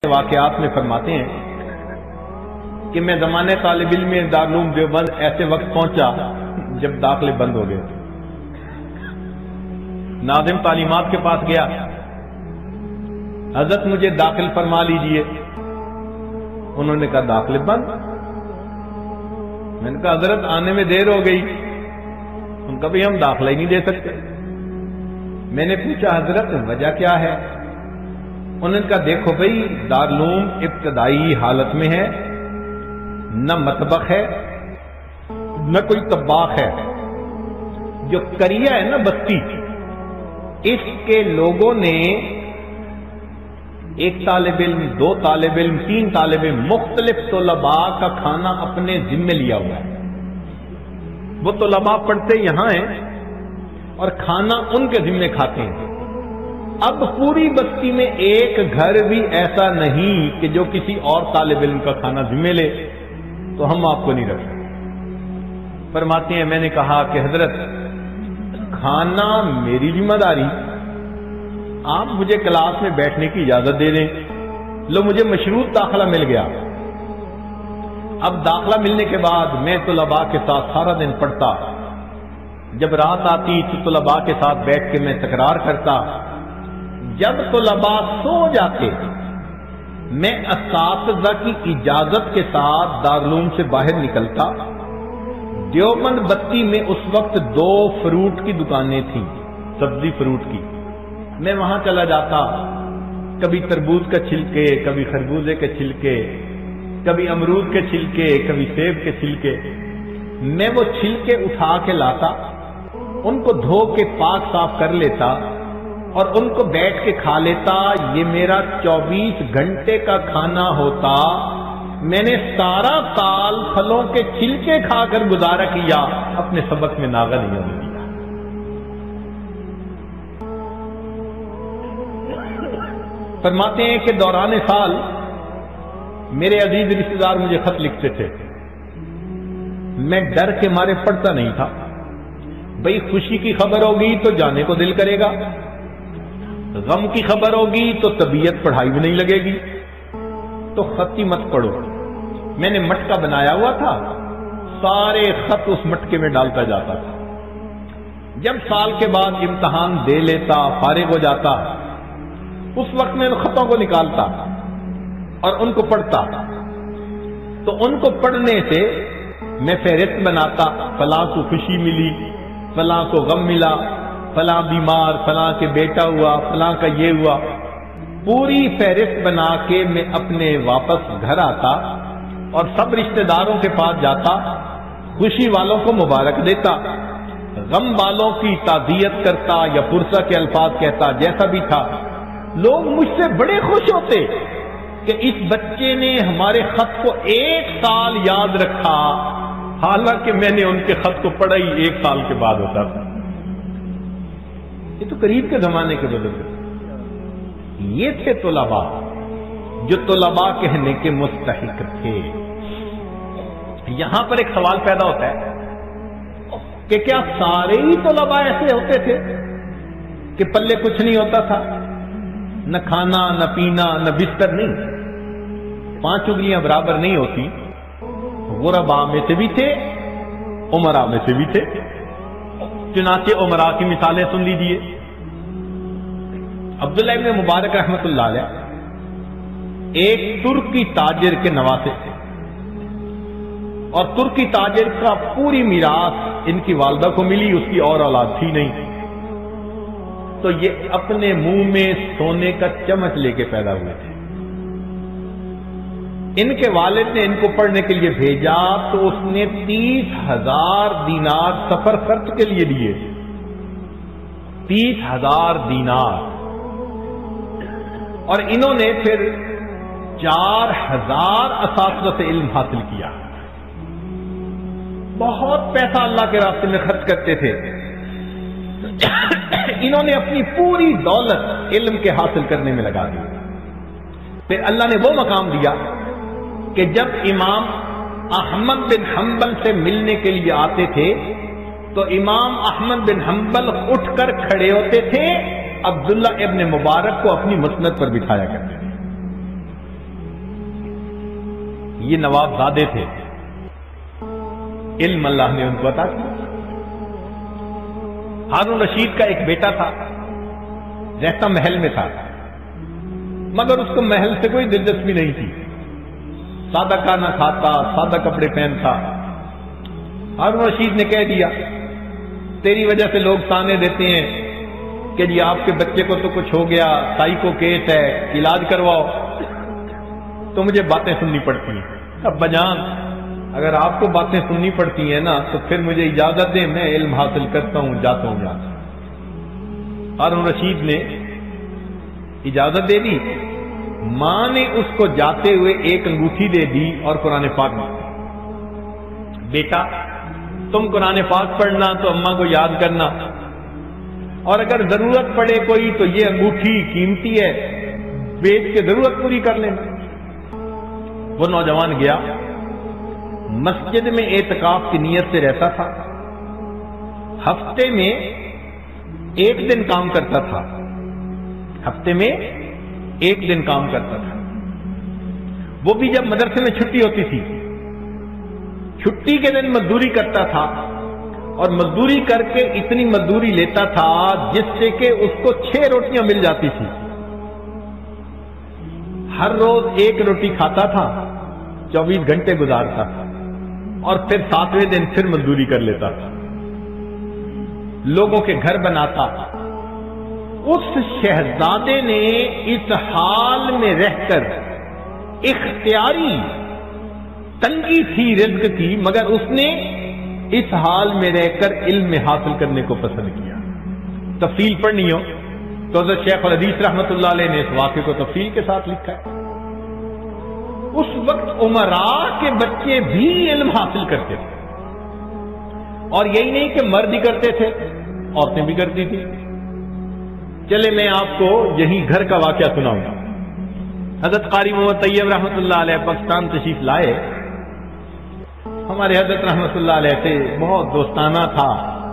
واقعات میں فرماتے ہیں کہ میں زمانے طالب علم میں دارالعلوم دیوبند ایسے وقت پہنچا جب داخلے بند ہو گئے. ناظم تعلیمات کے پاس گیا، حضرت مجھے داخل فرما لیجئے. انہوں نے کہا داخلے بند. میں نے کہا حضرت آنے میں دیر ہو گئی. ان کا بھی ہم داخلہ ہی نہیں دے سکتے. میں نے پوچھا حضرت وجہ کیا ہے؟ انہوں نے کہا دیکھو بھائی، دارالعلوم ابتدائی حالت میں ہے، نہ مطبخ ہے نہ کوئی طباخ ہے. جو کریا ہے نا بستی، اس کے لوگوں نے ایک طالب علم، دو طالب علم، تین طالب علم، مختلف طلباء کا کھانا اپنے ذمے لیا ہوا ہے. وہ طلباء پڑھتے یہاں ہیں اور کھانا ان کے ذمے کھاتے ہیں. اب پوری بستی میں ایک گھر بھی ایسا نہیں کہ جو کسی اور طالب علم کا کھانا ذمہ لے، تو ہم آپ کو نہیں رکھ سکتے. فرماتے ہیں میں نے کہا کہ حضرت کھانا میری ذمہ داری، آپ مجھے کلاس میں بیٹھنے کی اجازت دے دیں. لو مجھے مشروط داخلہ مل گیا. اب داخلہ ملنے کے بعد میں طلباء کے ساتھ سارا دن پڑھتا. جب رات آتی تو طلباء کے ساتھ بیٹھ کے میں تکرار کرتا. جب طلباء سو جاتے میں اساتذہ کی اجازت کے ساتھ دارالعلوم سے باہر نکلتا. دیوبند بستی میں اس وقت 2 فروٹ کی دکانیں تھیں، سبزی فروٹ کی. میں وہاں چلا جاتا، کبھی تربوز کا چھلکے، کبھی خربوزے کے چھلکے، کبھی امرود کے چھلکے، کبھی سیب کے چھلکے. میں وہ چھلکے اٹھا کے لاتا، ان کو دھو کے پاک صاف کر لیتا اور ان کو بیٹھ کے کھا لیتا. یہ میرا 24 گھنٹے کا کھانا ہوتا. میں نے سارا سال پھلوں کے چھلکے کھا کر گزارا کیا، اپنے سبق میں ناغہ نہیں ہونے دیا. فرماتے ہیں کہ دوران سال میرے عزیز رشتے دار مجھے خط لکھتے تھے. میں ڈر کے مارے پڑھتا نہیں تھا. بھئی خوشی کی خبر ہوگی تو جانے کو دل کرے گا، غم کی خبر ہوگی تو طبیعت پڑھائی میں نہیں لگے گی، تو خط ہی مت پڑھو. میں نے مٹکا بنایا ہوا تھا، سارے خط اس مٹکے میں ڈالتا جاتا تھا. جب سال کے بعد امتحان دے لیتا، فارغ ہو جاتا، اس وقت میں ان خطوں کو نکالتا اور ان کو پڑھتا. تو ان کو پڑھنے سے میں فہرست بناتا، فلاں کو خوشی ملی، فلاں کو غم ملا، فلاں بیمار، فلاں کے بیٹا ہوا، فلاں کا یہ ہوا. پوری فہرست بنا کے میں اپنے واپس گھر آتا اور سب رشتہ داروں کے پاس جاتا، خوشی والوں کو مبارک دیتا، غم والوں کی تعزیت کرتا یا پرسہ کے الفاظ کہتا، جیسا بھی تھا. لوگ مجھ سے بڑے خوش ہوتے کہ اس بچے نے ہمارے خط کو 1 سال یاد رکھا، حالانکہ میں نے ان کے خط کو پڑھا ہی 1 سال کے بعد ہوتا تھا. یہ تو قریب کے زمانے کے بزرگ تھے. یہ تھے طلباء جو طلباء کہنے کے مستحق تھے. یہاں پر ایک سوال پیدا ہوتا ہے کہ کیا سارے ہی طلباء ایسے ہوتے تھے کہ پلے کچھ نہیں ہوتا تھا، نہ کھانا نہ پینا نہ بستر؟ نہیں، 5 انگلیاں برابر نہیں ہوتی. غرباء میں سے بھی تھے، امراء میں سے بھی تھے. چنانچہ امراء کی مثالیں سن لیجئے. عبداللہ ابن مبارک رحمت اللہ علیہ ایک ترکی تاجر کے نواسے تھے، اور ترکی تاجر کا پوری میراث ان کی والدہ کو ملی، اس کی اور اولاد تھی نہیں. تو یہ اپنے منہ میں سونے کا چمچ لے کے پیدا ہوئے تھے. ان کے والد نے ان کو پڑھنے کے لیے بھیجا تو اس نے 30,000 دینار سفر خرچ کے لیے دیے. 30,000 دینار. اور انہوں نے پھر 4,000 اساتذہ سے علم حاصل کیا. بہت پیسہ اللہ کے راستے میں خرچ کرتے تھے. انہوں نے اپنی پوری دولت علم کے حاصل کرنے میں لگا دی. پھر اللہ نے وہ مقام دیا کہ جب امام احمد بن حنبل سے ملنے کے لیے آتے تھے تو امام احمد بن حنبل اٹھ کر کھڑے ہوتے تھے، عبداللہ ابن مبارک کو اپنی مسند پر بٹھایا کرتے تھے. یہ نواب زادے تھے، علم اللہ نے ان کو عطا کیا۔ ہارون رشید کا ایک بیٹا تھا، رہتا محل میں تھا، مگر اس کو محل سے کوئی دلچسپی نہیں تھی، سادہ کھانا کھاتا، سادہ کپڑے پہنتا۔ ہارون رشید نے کہہ دیا تیری وجہ سے لوگ تانے دیتے ہیں کہ جی آپ کے بچے کو تو کچھ ہو گیا، سائی کو کیس ہے، علاج کرواؤ، تو مجھے باتیں سننی پڑتی ہیں۔ ابا جان اگر آپ کو باتیں سننی پڑتی ہیں نا تو پھر مجھے اجازت دیں، میں علم حاصل کرتا ہوں، جاتا ہوں جاتا ہوں۔ ہارون رشید نے اجازت دے دی، ماں نے اس کو جاتے ہوئے ایک انگوٹھی دے دی اور قرآن پاک میں، بیٹا تم قرآن پاک پڑھنا تو اماں کو یاد کرنا، اور اگر ضرورت پڑے کوئی تو یہ انگوٹھی قیمتی ہے، بیچ کے ضرورت پوری کر لینا۔ وہ نوجوان گیا، مسجد میں اعتکاف کی نیت سے رہتا تھا، ہفتے میں ایک دن کام کرتا تھا، ہفتے میں ایک دن کام کرتا تھا، وہ بھی جب مدرسے میں چھٹی ہوتی تھی، چھٹی کے دن مزدوری کرتا تھا، اور مزدوری کر کے اتنی مزدوری لیتا تھا جس سے کہ اس کو 6 روٹیاں مل جاتی تھی، ہر روز 1 روٹی کھاتا تھا، 24 گھنٹے گزارتا تھا، اور پھر 7ویں دن پھر مزدوری کر لیتا تھا، لوگوں کے گھر بناتا۔ اس شہزادے نے اس حال میں رہ کر، اختیاری تنگی تھی رزق کی، مگر اس نے اس حال میں رہ کر علم حاصل کرنے کو پسند کیا۔ تفصیل پڑھنی ہو تو حضرت شیخ الحدیث رحمۃ اللہ علیہ نے اس واقعے کو تفصیل کے ساتھ لکھا ہے۔ اس وقت عمراء کے بچے بھی علم حاصل کرتے تھے، اور یہی نہیں کہ مرد ہی کرتے تھے، عورتیں بھی کرتی تھی۔ چلے میں آپ کو یہی گھر کا واقعہ سناؤں گا۔ حضرت قاری محمد طیب رحمۃ اللہ علیہ پاکستان تشریف لائے، ہمارے حضرت رحمۃ اللہ علیہ سے بہت دوستانہ تھا۔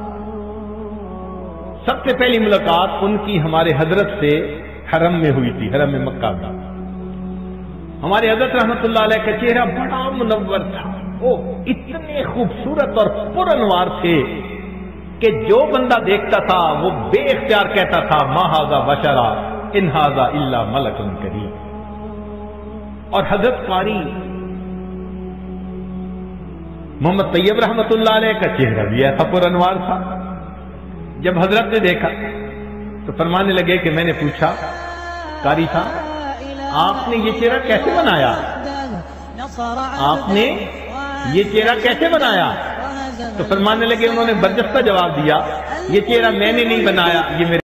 سب سے پہلی ملاقات ان کی ہمارے حضرت سے حرم میں ہوئی تھی، حرم مکہ کا۔ ہمارے حضرت رحمۃ اللہ علیہ کا چہرہ بڑا منور تھا، وہ اتنے خوبصورت اور پرانوار تھے کہ جو بندہ دیکھتا تھا وہ بے اختیار کہتا تھا ما ھذا بشرا ان ھذا الا ملک کریم۔ اور حضرت قاری محمد طیب رحمۃ اللہ علیہ کا چہرہ بھی ایسا پرانوار تھا۔ جب حضرت نے دیکھا تو فرمانے لگے کہ میں نے پوچھا قاری صاحب آپ نے یہ چہرہ کیسے بنایا؟ آپ نے یہ چہرہ کیسے بنایا؟ تو فرمانے لگے، انہوں نے برجستہ جواب دیا، یہ چہرہ میں نے نہیں بنایا، یہ میرے